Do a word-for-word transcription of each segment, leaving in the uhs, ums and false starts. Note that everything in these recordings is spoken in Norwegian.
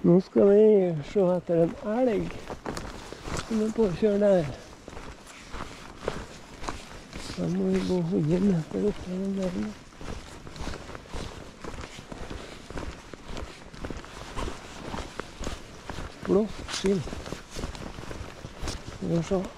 Nå skal vi se etter en elg som er påkjørt der. Da må vi gå hundre meter opp til den der. Blått skilt. Vi får se.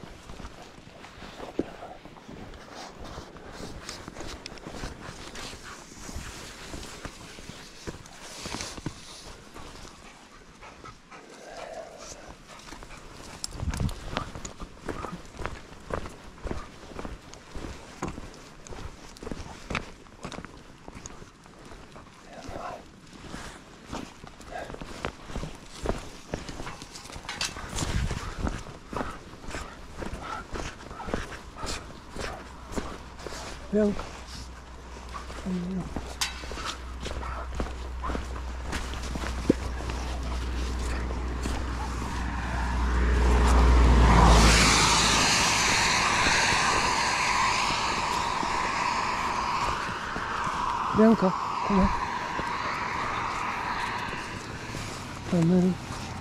Bianca. Bianca, kom her. Kom her.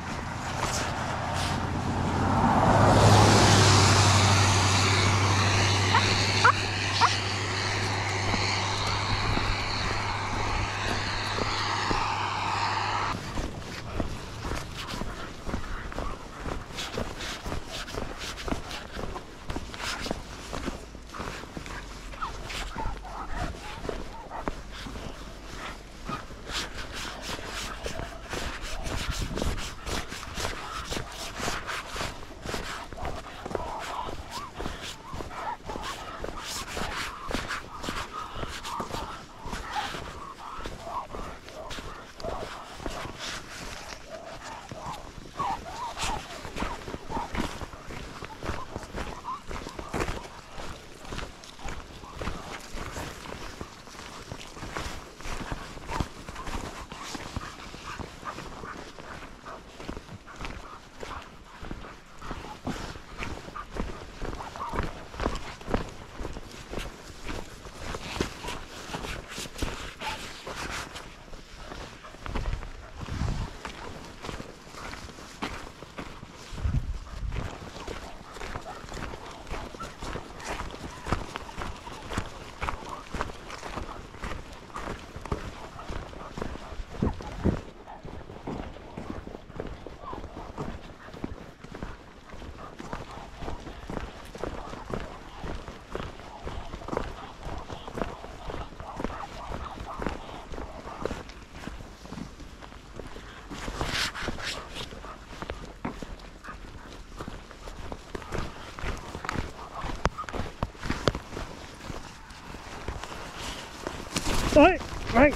Oi, nei.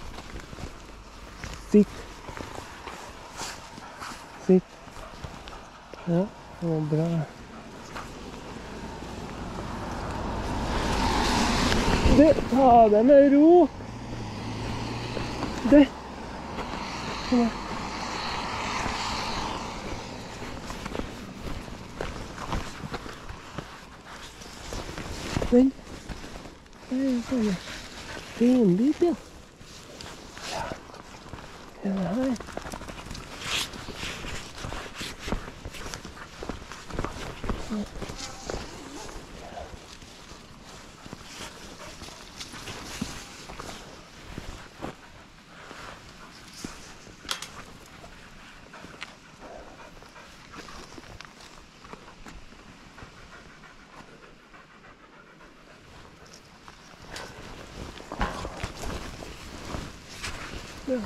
Sitt. Sitt. Ja, det var bra. Det, ta det med ro. Det. Kom her. Den. Det er sånn. Det er en bit, ja. Ja. Det er det her. Ja.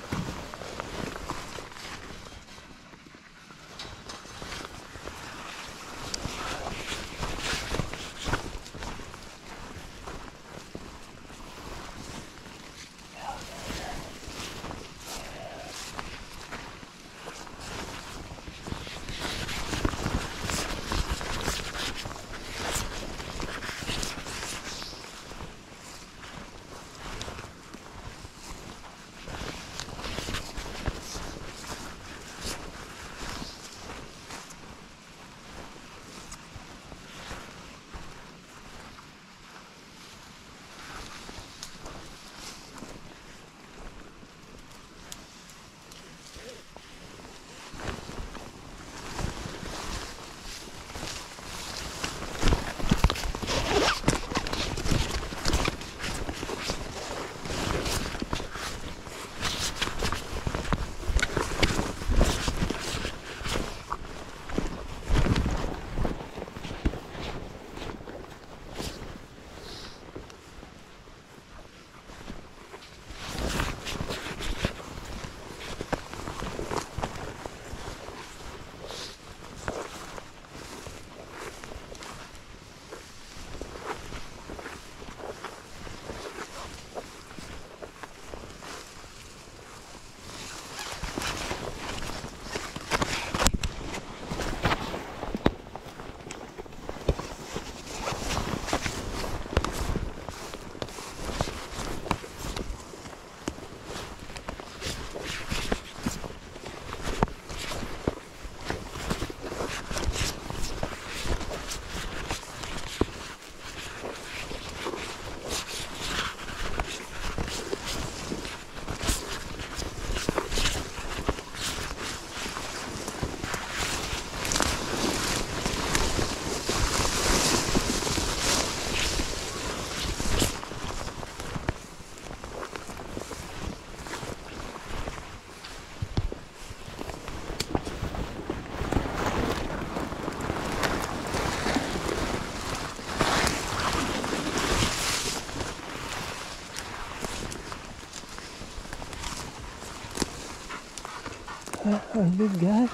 Her har den ligget her.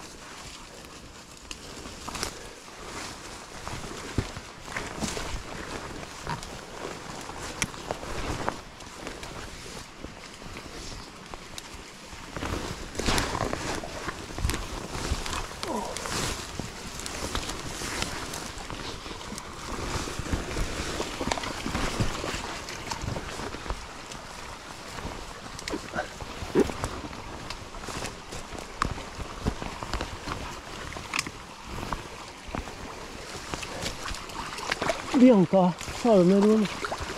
Bianca, ta det med ro.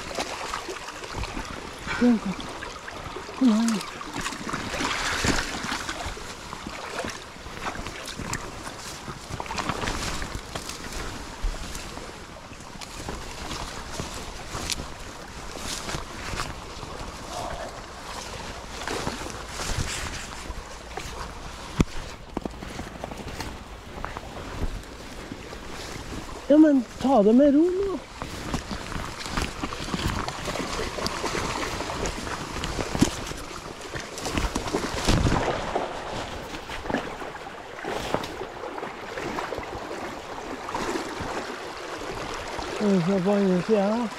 Bianca, kom her. Ja, men ta det med ro nå. Skal vi se på andre siden.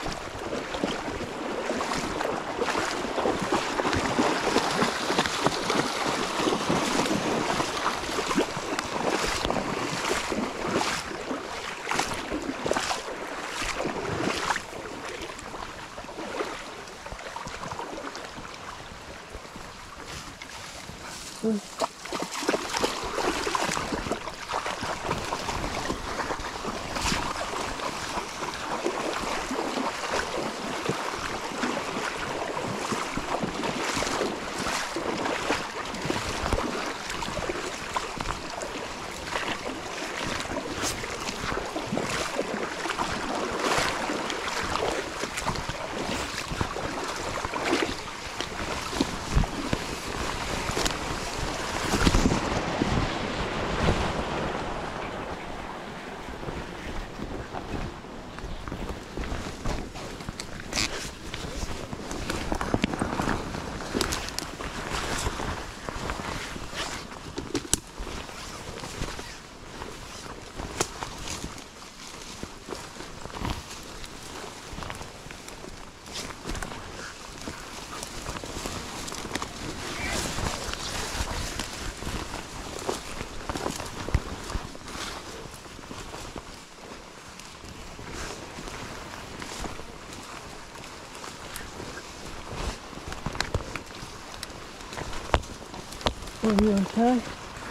Og vi har her.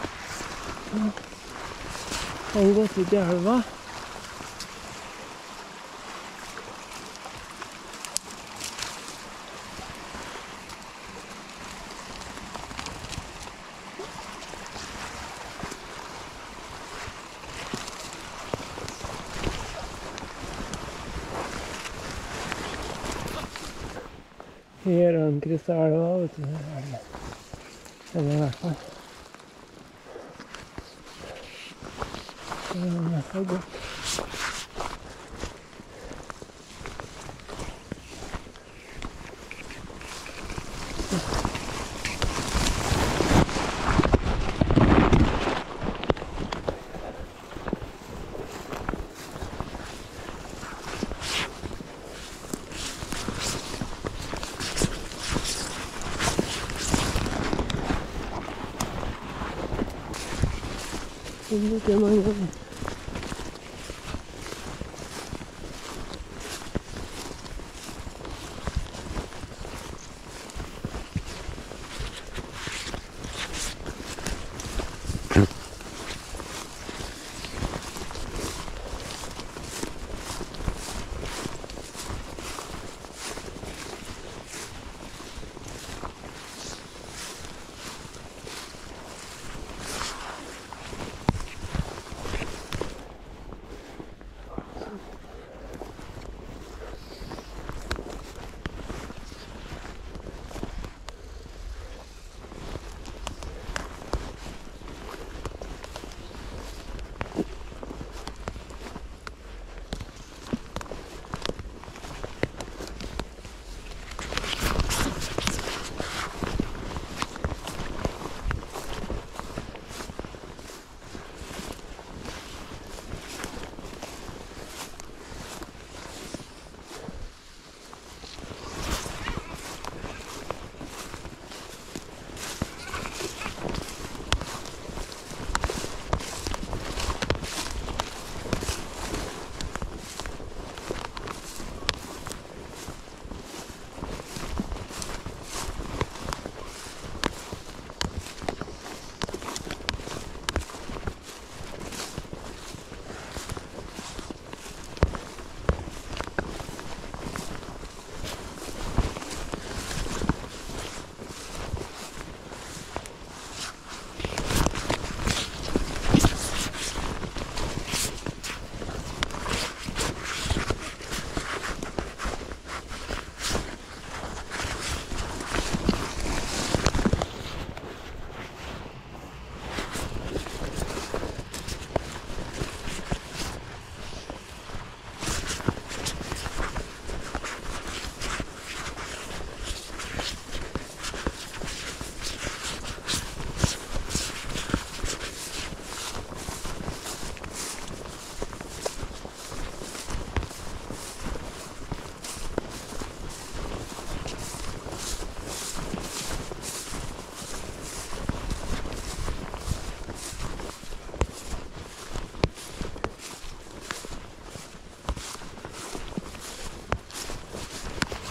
Har vi gått ut i elva. Her er en krysset elva, vet du. Eller i hvert fall. Det er i hvert fall godt. Det er mange ganger.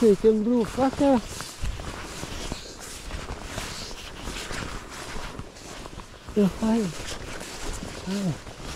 Viken broplass här. Ja, hej. Hej.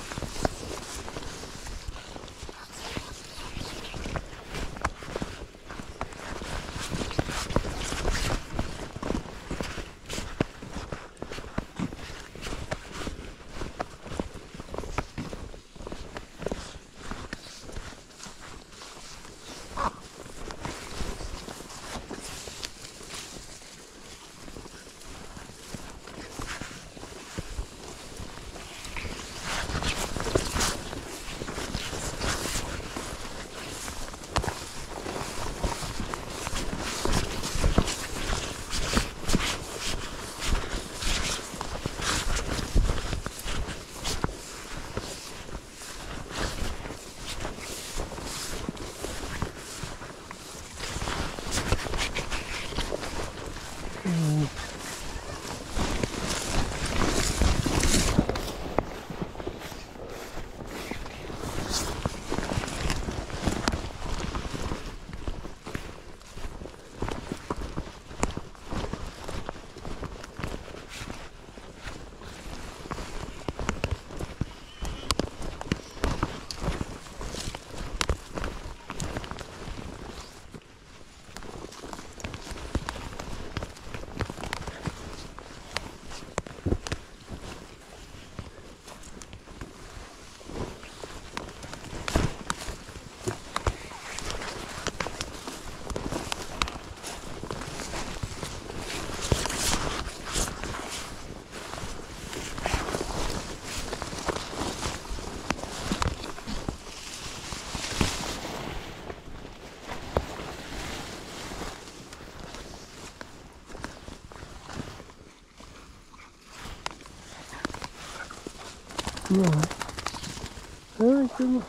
Mm. Nej. Ja, inte bra.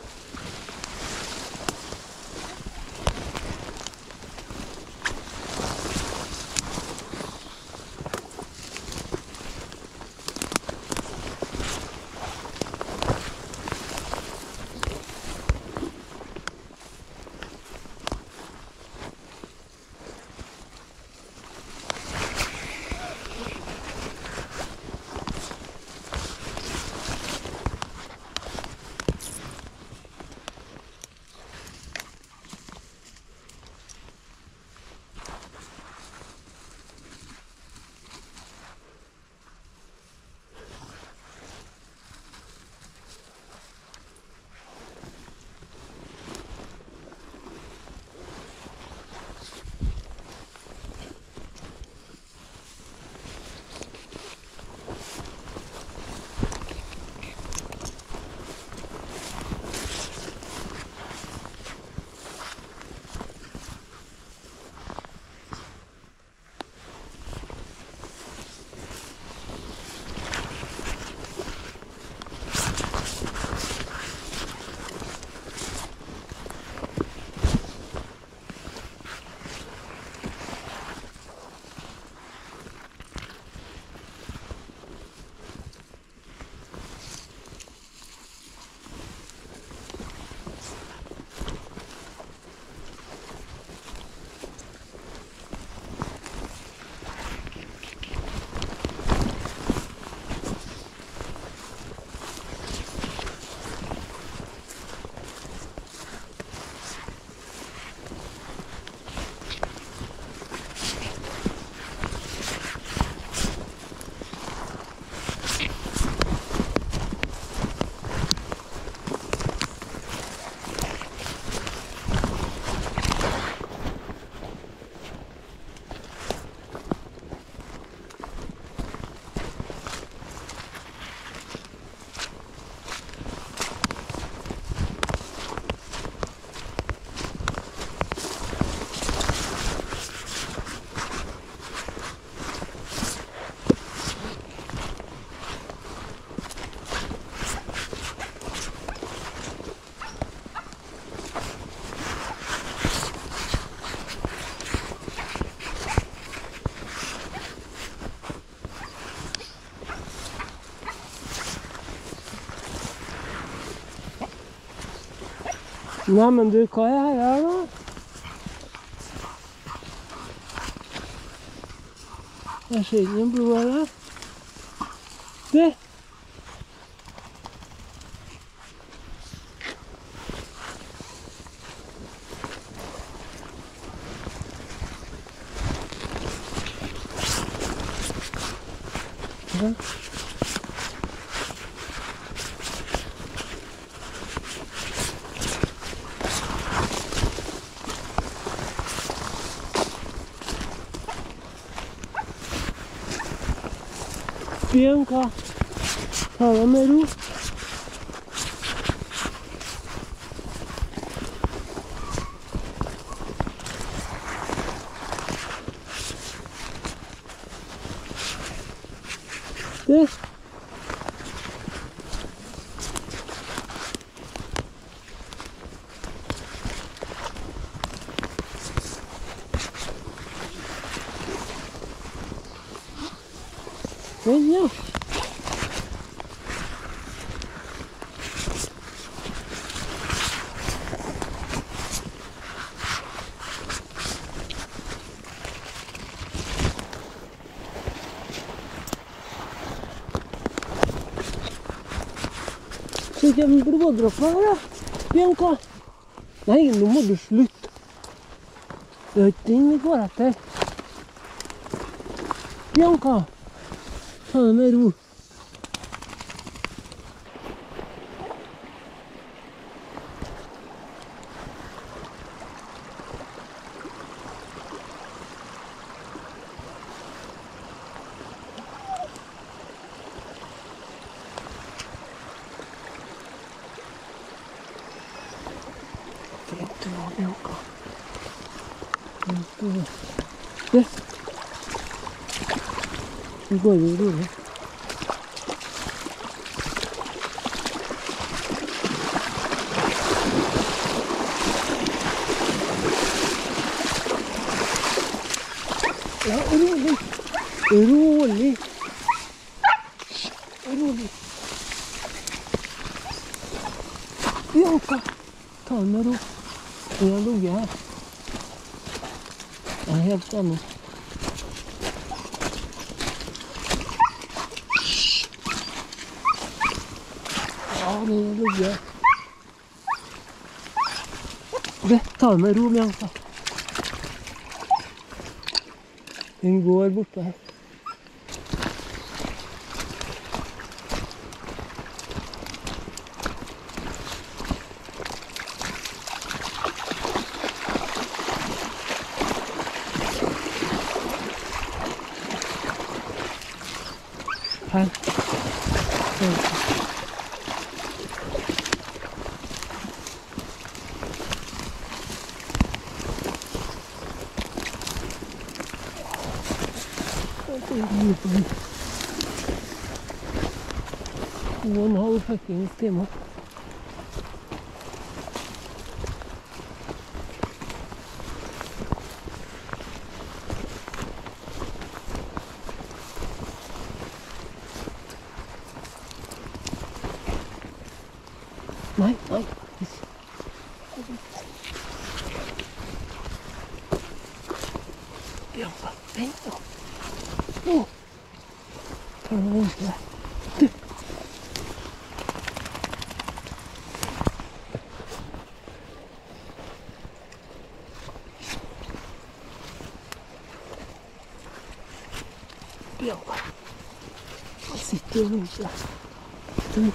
Nei, men du, hva er her da? Jag ser ingen bro här. Det. Ja. Bianca, ta det med ro. Det. Men ja. Så jeg kommer bloddropper her da, Bianca. Nei, nå må du slutte. Det er ikke den vi går etter. Bianca, ta det med ro. Fint å ha Bianca. Det. Nu går vi rolig. Ja, rolig. Rolig. Rolig. Bianca, ta det med ro. Jeg har ligget her. Jeg er helt enig. Ja, det er ligget. Det, ta det med ro, Bianca. Den går borte her. Her. To og en halv fuckings time. Nei, nei. Ja, vent da. Nå. Ta det vent der. Du. Bianca. Han sitter jo rundt der. Du.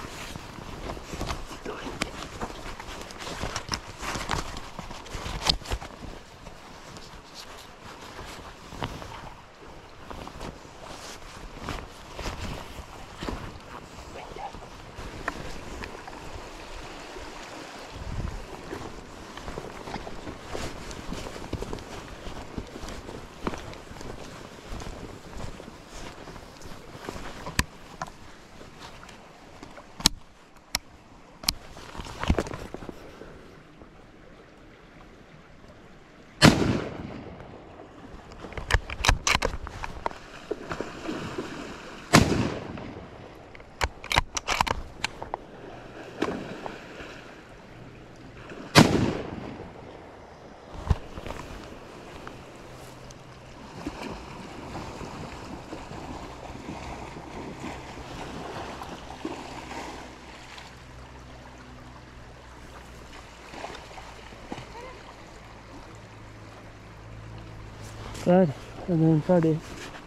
Der er den ferdig.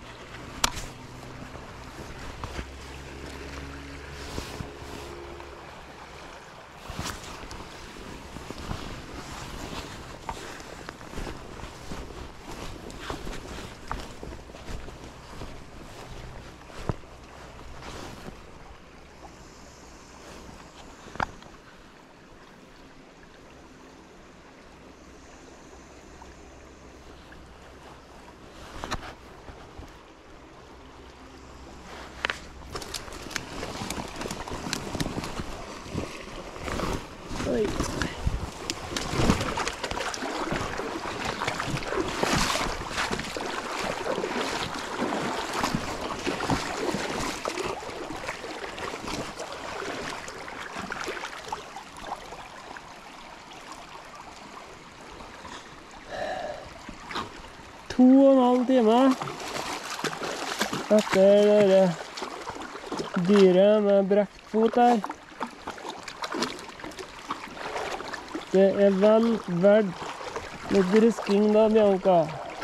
Oi. To og en halv time etter det dyret med brekt fot her. Det er vel verdt litt risking da, Bianca.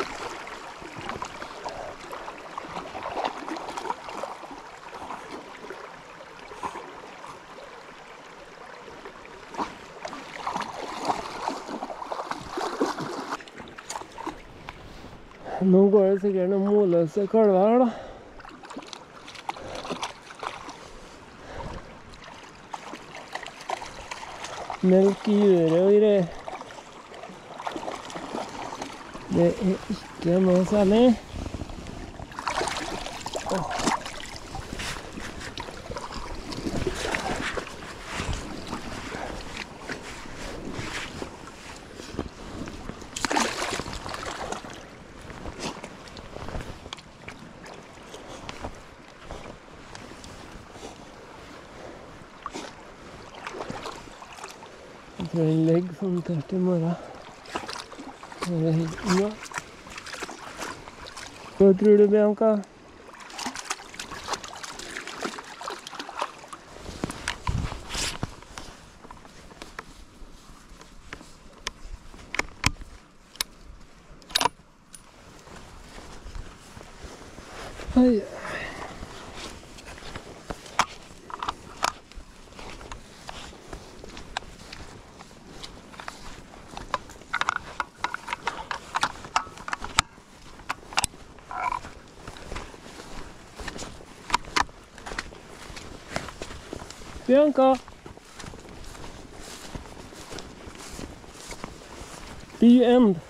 Nå går det sikkert noen målløse kalver her da. Melk i juret og greier. Det er ikke noe særlig. Åh. Jeg tror den ligger sånn tørt i morgen. Det er helt bra. Hva tror du, Bianca? Hei. Bianca. The end.